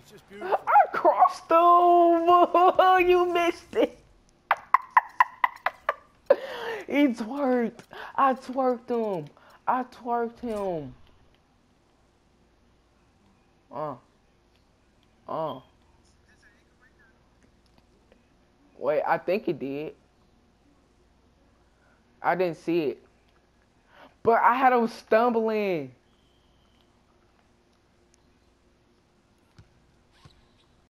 It's just beautiful. I crossed over. You missed it. He twerked. I twerked him. I twerked him. Uh, uh. Wait, I think it did. I didn't see it. But I had him stumbling.